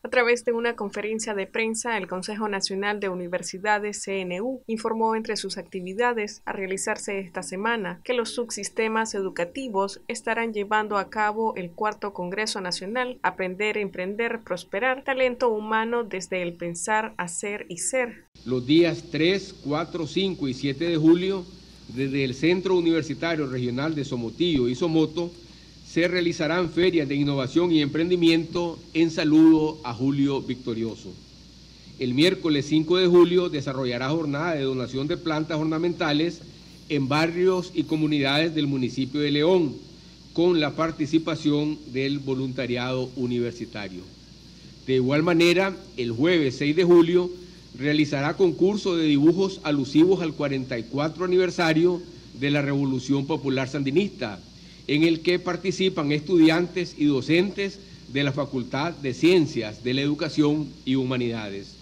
A través de una conferencia de prensa, el Consejo Nacional de Universidades, CNU, informó entre sus actividades a realizarse esta semana que los subsistemas educativos estarán llevando a cabo el 4º Congreso Nacional Aprender, Emprender, Prosperar, Talento Humano desde el Pensar, Hacer y Ser. Los días 3, 4, 5 y 7 de julio, desde el Centro Universitario Regional de Somotillo y Somoto, se realizarán ferias de innovación y emprendimiento en saludo a Julio Victorioso. El miércoles 5 de julio desarrollará jornada de donación de plantas ornamentales en barrios y comunidades del municipio de León, con la participación del voluntariado universitario. De igual manera, el jueves 6 de julio realizará concurso de dibujos alusivos al 44 aniversario de la Revolución Popular Sandinista, en el que participan estudiantes y docentes de la Facultad de Ciencias de la Educación y Humanidades.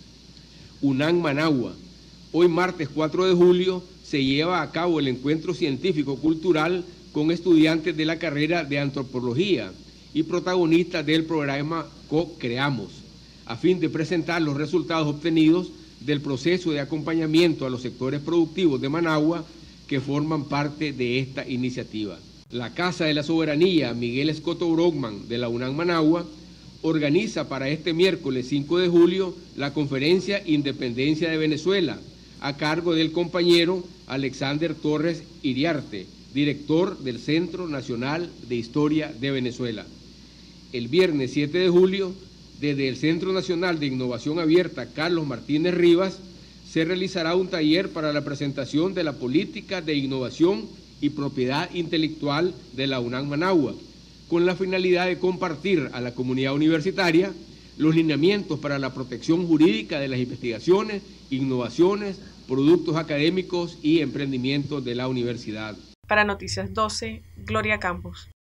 UNAM Managua. Hoy martes 4 de julio se lleva a cabo el encuentro científico-cultural con estudiantes de la carrera de Antropología y protagonistas del programa Co-Creamos, a fin de presentar los resultados obtenidos del proceso de acompañamiento a los sectores productivos de Managua que forman parte de esta iniciativa. La Casa de la Soberanía Miguel Escoto Brockman de la UNAM Managua organiza para este miércoles 5 de julio la conferencia Independencia de Venezuela, a cargo del compañero Alexander Torres Iriarte, director del Centro Nacional de Historia de Venezuela. El viernes 7 de julio, desde el Centro Nacional de Innovación Abierta Carlos Martínez Rivas, se realizará un taller para la presentación de la política de innovación y propiedad intelectual de la UNAM Managua, con la finalidad de compartir a la comunidad universitaria los lineamientos para la protección jurídica de las investigaciones, innovaciones, productos académicos y emprendimientos de la universidad. Para Noticias 12, Gloria Campos.